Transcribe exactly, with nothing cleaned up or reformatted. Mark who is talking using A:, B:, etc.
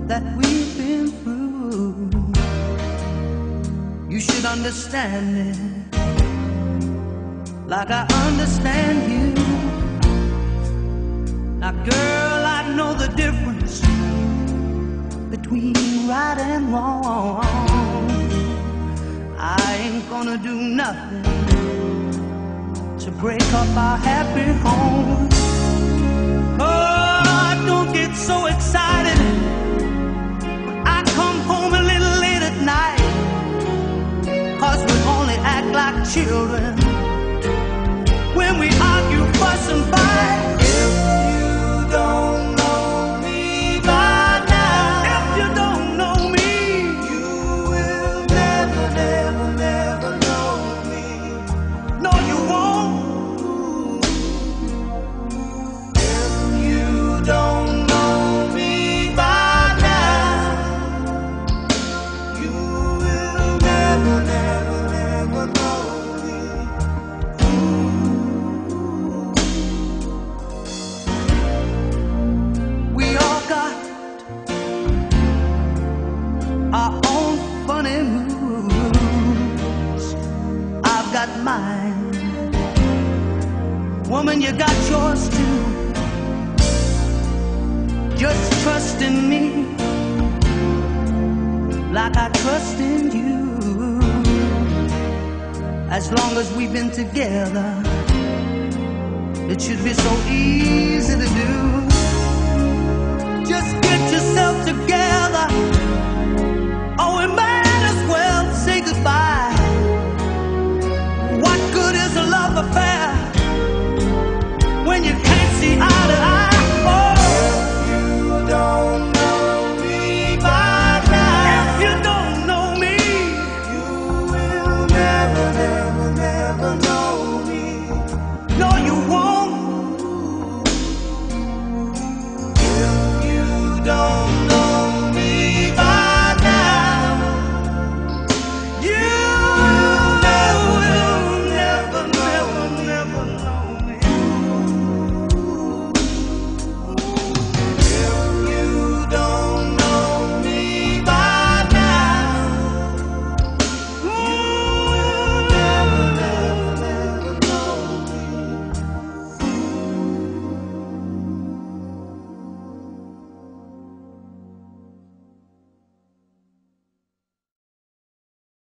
A: that we've been through. You should understand it like I understand you. Now girl, I know the difference between right and wrong. I ain't gonna do nothing to break up our happy home. Oh, don't get so excited when I come home a little late at night, 'cause we only act like children when we argue, fuss and fight. If you don't know me by now, if you don't know me, you will never, never, never know me. No, you won't. If you don't know me by now, you will never, never, never know me. We all got our own funny moves. I've got mine. Woman, you got yours too. Just trust in me like I trust in you. As long as we've been together, it should be so easy to do. Just get yourself together